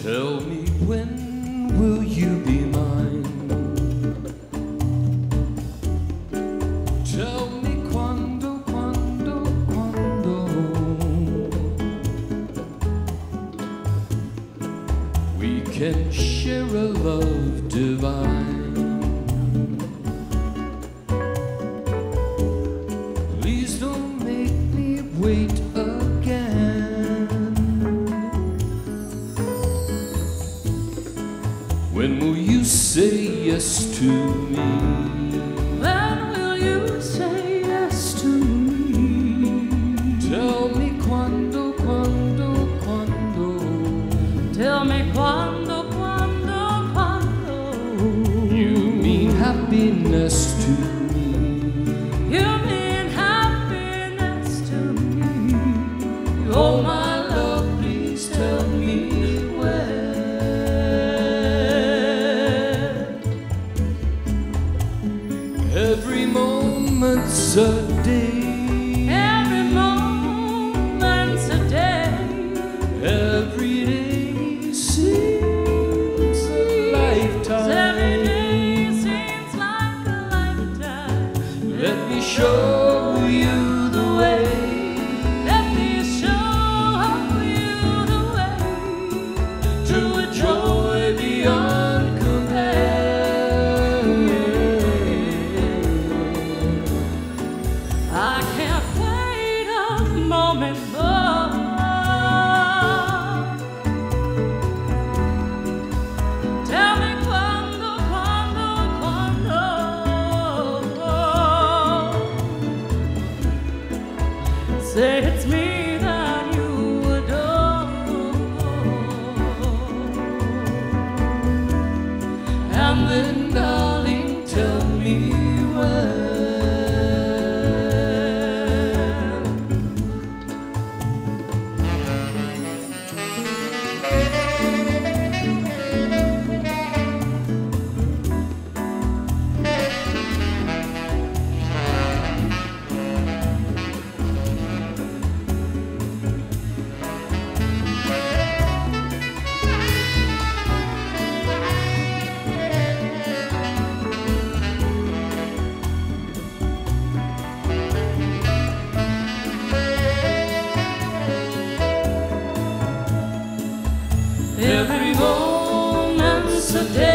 Tell me, when will you be mine? Tell me quando, quando, quando we can share a love divine. Please don't make me wait again. When will you say yes to me? When will you say yes to me? Tell me quando, quando, quando. Tell me quando, quando, quando. You mean happiness to me. You mean happiness to me. Oh my love, please tell me when. Every moment's a day. Every moment's a day. Every day seems a lifetime. Every day seems like a lifetime. Let me show you the way. Let me show you the way To a joy beyond compare. I can't wait a moment more. Tell me quando, quando, quando. Say it's me that you adore. And then, darling, tell me when. Every moment's a day.